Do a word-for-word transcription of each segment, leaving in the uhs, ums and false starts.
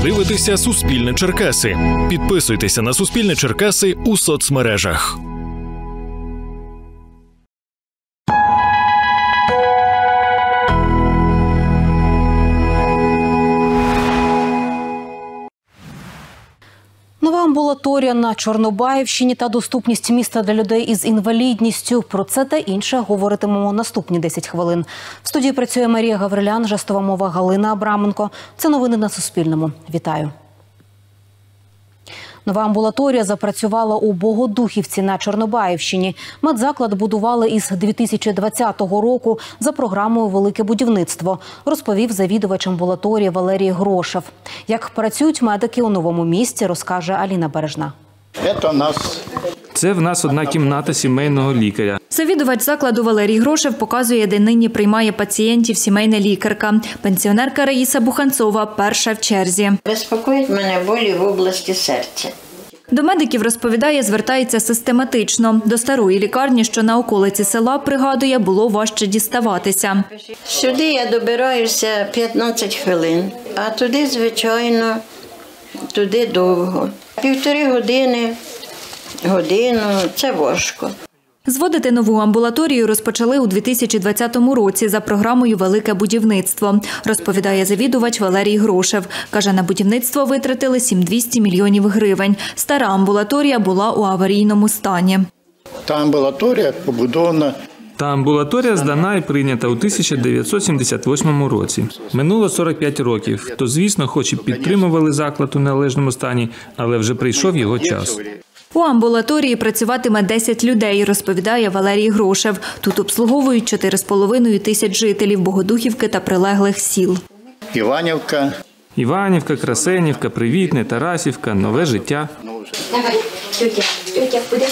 дивитеся «Суспільне Черкаси». Підписуйтеся на «Суспільне Черкаси» у соцмережах. Нова амбулаторія на Чорнобаївщині та доступність міста для людей із інвалідністю. Про це та інше говоритимемо наступні десять хвилин. В студії працює Марія Гаврилян, жестова мова Галина Абраменко. Це новини на Суспільному. Вітаю. Нова амбулаторія запрацювала у Богодухівці на Чорнобаївщині. Медзаклад будували із дві тисячі двадцятого року за програмою «Велике будівництво», розповів завідувач амбулаторії Валерій Грошев. Як працюють медики у новому місці, розкаже Аліна Бережна. Це у нас... Це в нас одна кімната сімейного лікаря. Завідувач закладу Валерій Грошев показує, де нині приймає пацієнтів сімейна лікарка. Пенсіонерка Раїса Буханцова перша в черзі. Безпокоїть мене болі в області серця. До медиків, розповідає, звертається систематично. До старої лікарні, що на околиці села, пригадує, було важче діставатися. Сюди я добираюся п'ятнадцять хвилин, а туди, звичайно, туди довго. Півтори години, годину – це важко. Зводити нову амбулаторію розпочали у дві тисячі двадцятому році за програмою «Велике будівництво», розповідає завідувач Валерій Грошев. Каже, на будівництво витратили сім тисяч двісті мільйонів гривень. Стара амбулаторія була у аварійному стані. Та амбулаторія побудована. Та амбулаторія здана і прийнята у тисяча дев'ятсот сімдесят восьмому році. Минуло сорок п'ять років. То, звісно, хоч і підтримували заклад у належному стані, але вже прийшов його час. У амбулаторії працюватиме десять людей, розповідає Валерій Грошев. Тут обслуговують чотири з половиною тисяч жителів Богодухівки та прилеглих сіл. Іванівка. Іванівка, Красенівка, Привітне, Тарасівка, Нове життя. Давай, тетя, тетя буде.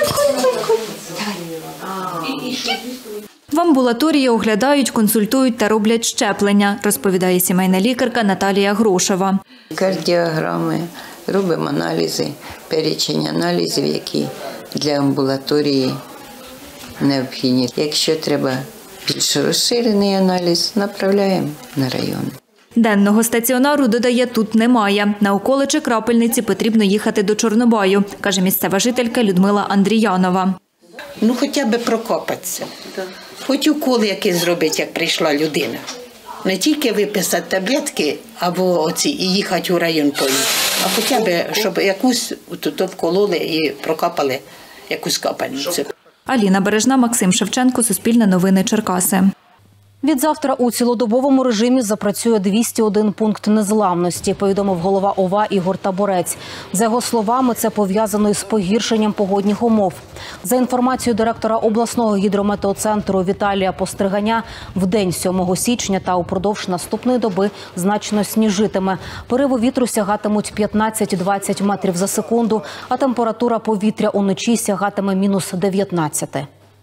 В амбулаторії оглядають, консультують та роблять щеплення, розповідає сімейна лікарка Наталія Грошева. Кардіограми, робимо аналізи, перечень аналізів, які для амбулаторії необхідні. Якщо треба більш розширений аналіз, направляємо на район. Денного стаціонару, додає, тут немає. На околичі крапельниці потрібно їхати до Чорнобаю, каже місцева жителька Людмила Андріянова. Ну, хоча б прокопатися. Хоч укол якийсь зробити, як прийшла людина. Не тільки виписати таблетки або оці, і їхати у район поїхати, а хоча б, щоб якусь тут вкололи і прокапали якусь капельницю. Аліна Бережна, Максим Шевченко, Суспільне новини Черкаси. Відзавтра у цілодобовому режимі запрацює двісті один пункт незламності, повідомив голова ОВА Ігор Таборець. За його словами, це пов'язано із погіршенням погодних умов. За інформацією директора обласного гідрометеоцентру Віталія Постриганя, в день сьомого січня та упродовж наступної доби значно сніжитиме. Пориви вітру сягатимуть п'ятнадцять-двадцять метрів за секунду, а температура повітря уночі сягатиме мінус дев'ятнадцять.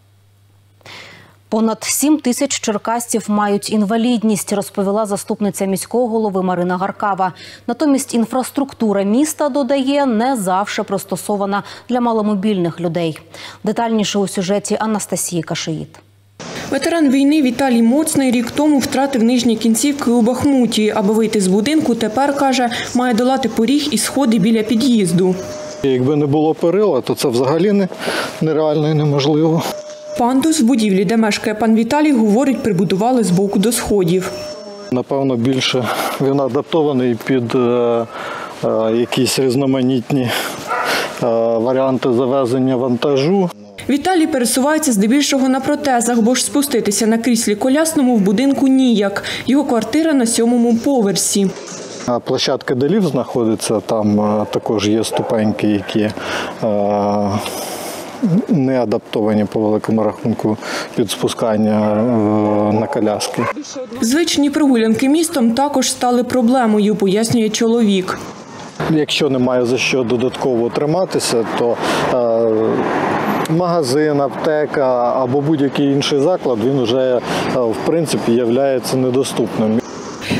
Понад сім тисяч черкасців мають інвалідність, розповіла заступниця міського голови Марина Гаркава. Натомість інфраструктура міста, додає, не завжди пристосована для маломобільних людей. Детальніше у сюжеті Анастасії Кашиїт. Ветеран війни Віталій Моцний рік тому втратив нижні кінцівки у Бахмуті. Аби вийти з будинку, тепер, каже, має долати поріг і сходи біля під'їзду. Якби не було перила, то це взагалі нереально і неможливо. Пандус в будівлі, де мешкає пан Віталій, говорить, прибудували з боку до сходів. Напевно, більше він адаптований під е, е, якісь різноманітні е, варіанти завезення вантажу. Віталій пересувається здебільшого на протезах, бо ж спуститися на кріслі колясному в будинку ніяк. Його квартира на сьомому поверсі. Площадка, де ліфт знаходиться, там е, також є ступеньки, які е, не адаптовані по великому рахунку під спускання на коляски. Звичні прогулянки містом також стали проблемою, пояснює чоловік. Якщо немає за що додатково триматися, то е, магазин, аптека або будь-який інший заклад, він вже в принципі є недоступним.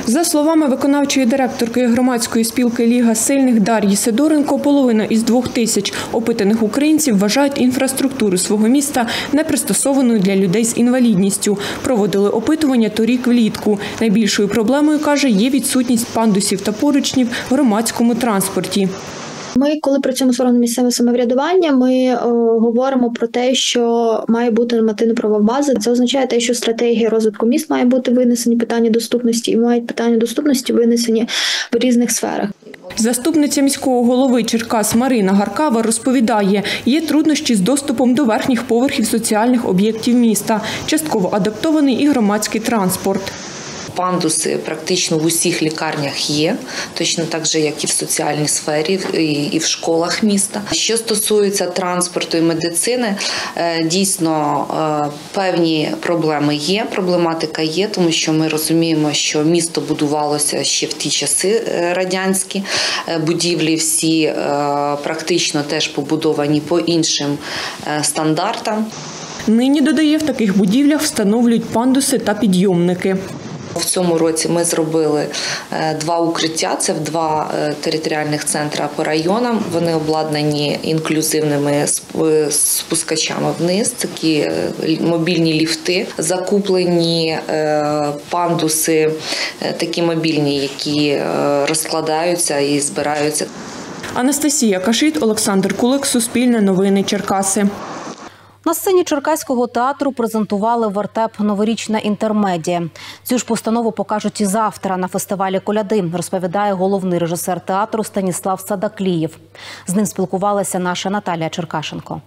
За словами виконавчої директорки громадської спілки «Ліга сильних» Дар'ї Сидоренко, половина із двох тисяч опитаних українців вважають інфраструктуру свого міста непристосованою для людей з інвалідністю. Проводили опитування торік влітку. Найбільшою проблемою, каже, є відсутність пандусів та поручнів в громадському транспорті. Ми, коли працюємо з органами місцевого самоврядування, ми о, говоримо про те, що має бути нормативно-правова база. Це означає те, що стратегія розвитку міст має бути винесені питання доступності і мають питання доступності винесені в різних сферах. Заступниця міського голови Черкас Марина Гаркава розповідає, є труднощі з доступом до верхніх поверхів соціальних об'єктів міста, частково адаптований і громадський транспорт. Пандуси практично в усіх лікарнях є, точно так же, як і в соціальній сфері, і в школах міста. Що стосується транспорту і медицини, дійсно певні проблеми є, проблематика є, тому що ми розуміємо, що місто будувалося ще в ті часи радянські, будівлі всі практично теж побудовані по іншим стандартам. Нині, додає, в таких будівлях встановлюють пандуси та підйомники. В цьому році ми зробили два укриття, це в два територіальних центри по районам. Вони обладнані інклюзивними спускачами вниз, такі мобільні ліфти, закуплені пандуси, такі мобільні, які розкладаються і збираються. Анастасія Кашит, Олександр Кулик, Суспільне новини, Черкаси. На сцені Черкаського театру презентували вертеп «Новорічна інтермедія». Цю ж постанову покажуть і завтра на фестивалі «Коляди», розповідає головний режисер театру Станіслав Садаклієв. З ним спілкувалася наша Наталія Черкашенко.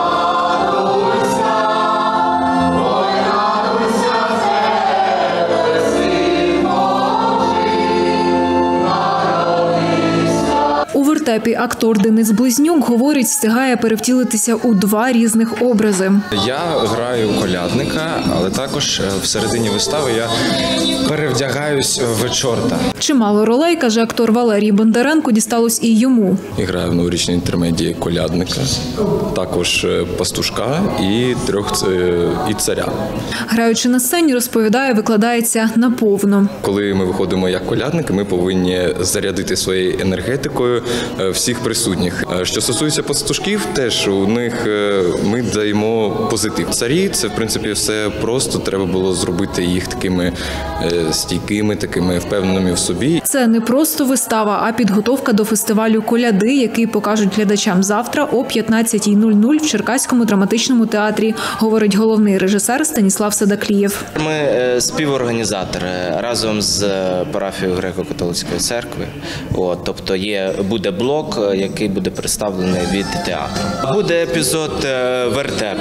У вертепі актор Денис Близнюк, говорить, встигає перевтілитися у два різних образи. Я граю колядника, але також всередині вистави я перевдягаюсь в чорта. Чимало ролей, каже актор Валерій Бондаренко, дісталось і йому. Я граю в новорічній інтермедії колядника, також пастушка і трьох і царя. Граючи на сцені, розповідає, викладається наповно. Коли ми виходимо як колядники, ми повинні зарядити своєю енергетикою всіх присутніх. Що стосується пастушків, теж у них ми даємо позитив. Царі – це, в принципі, все просто, треба було зробити їх такими стійкими, такими впевненими в собі. Це не просто вистава, а підготовка до фестивалю «Коляди», який покажуть глядачам завтра о п'ятнадцятій нуль нуль в Черкаському драматичному театрі, говорить головний режисер Станіслав Садаклієв. Ми співорганізатори разом з парафією Греко-католицької церкви. От, тобто є, буде блок, який буде представлений від театру. Буде епізод вертепу.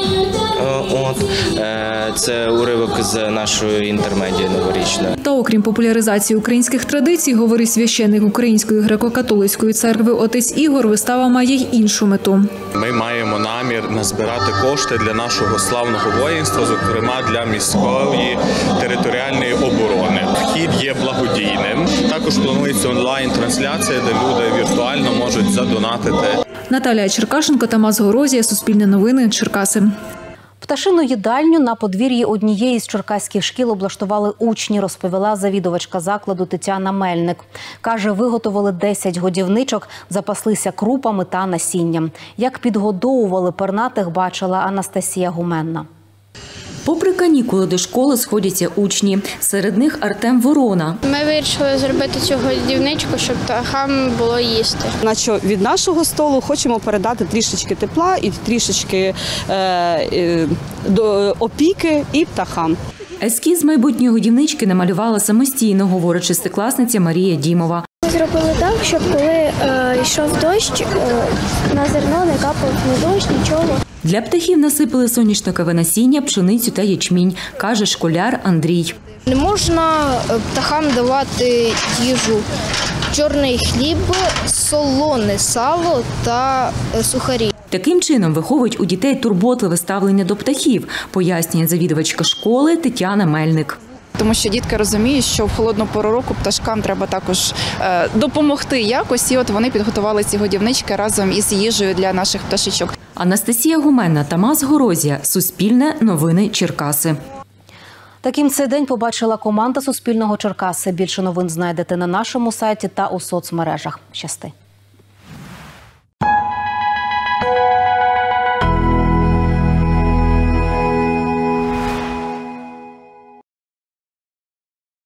От, це уривок з нашої інтермедії новорічної. Та окрім популяризації українських традицій, говорить священник Української греко-католицької церкви отець Ігор, вистава має й іншу мету. Ми маємо намір назбирати кошти для нашого славного воїнства, зокрема для міської територіальної оборони. Вхід є благодійним. Також планується онлайн-трансляція, де люди віртуально можуть задонатити. Наталія Черкашенко, Тамас Горозія, Суспільне новини, Черкаси. Пташину їдальню на подвір'ї однієї з черкаських шкіл облаштували учні, розповіла завідувачка закладу Тетяна Мельник. Каже, виготовили десять годівничок, запаслися крупами та насінням. Як підгодовували пернатих, бачила Анастасія Гуменна. Попри канікули до школи сходяться учні. Серед них Артем Ворона. Ми вирішили зробити цю годівничку, щоб птахам було їсти. Наче від нашого столу хочемо передати трішечки тепла і трішечки е, е, до опіки і птахам. Ескіз майбутньої годівнички намалювала самостійно, говорить шестикласниця Марія Дімова. Ми зробили так, щоб коли е, йшов дощ, е, на зерно не капав ні дощ, нічого. Для птахів насипали соняшникове насіння, пшеницю та ячмінь, каже школяр Андрій. Не можна птахам давати їжу. Чорний хліб, солоне сало та сухарі. Таким чином виховують у дітей турботливе ставлення до птахів, пояснює завідувачка школи Тетяна Мельник. Тому що дітки розуміють, що в холодну пору року пташкам треба також допомогти якось. І от вони підготували ці годівнички разом із їжею для наших пташечок. Анастасія Гуменна, Тамас Горозія, Суспільне новини, Черкаси. Таким цей день побачила команда Суспільного Черкаси. Більше новин знайдете на нашому сайті та у соцмережах. Щасти!